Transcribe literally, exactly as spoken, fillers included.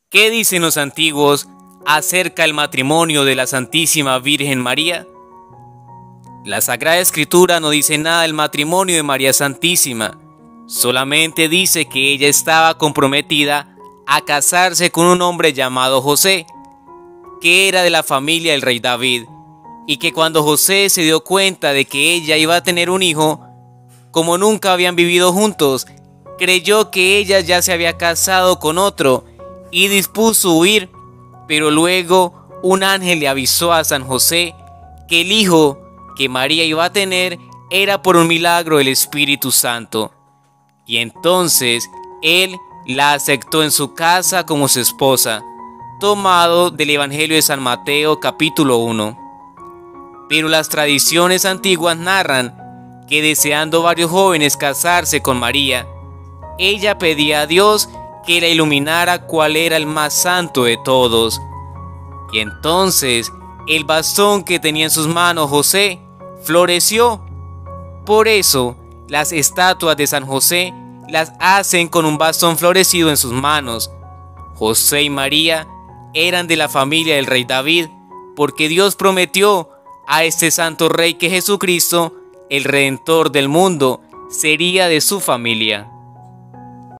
¿Qué dicen los antiguos acerca del matrimonio de la Santísima Virgen María? La Sagrada Escritura no dice nada del matrimonio de María Santísima, solamente dice que ella estaba comprometida a casarse con un hombre llamado José, que era de la familia del rey David, y que cuando José se dio cuenta de que ella iba a tener un hijo, como nunca habían vivido juntos, creyó que ella ya se había casado con otro y dispuso huir, pero luego un ángel le avisó a San José que el hijo que María iba a tener era por un milagro del Espíritu Santo, y entonces él la aceptó en su casa como su esposa, tomado del Evangelio de San Mateo capítulo uno. Pero las tradiciones antiguas narran que deseando varios jóvenes casarse con María, ella pedía a Dios que la iluminara cuál era el más santo de todos. Y entonces el bastón que tenía en sus manos José floreció. Por eso las estatuas de San José las hacen con un bastón florecido en sus manos. José y María eran de la familia del rey David, porque Dios prometió a este santo rey que Jesucristo, el Redentor del mundo, sería de su familia.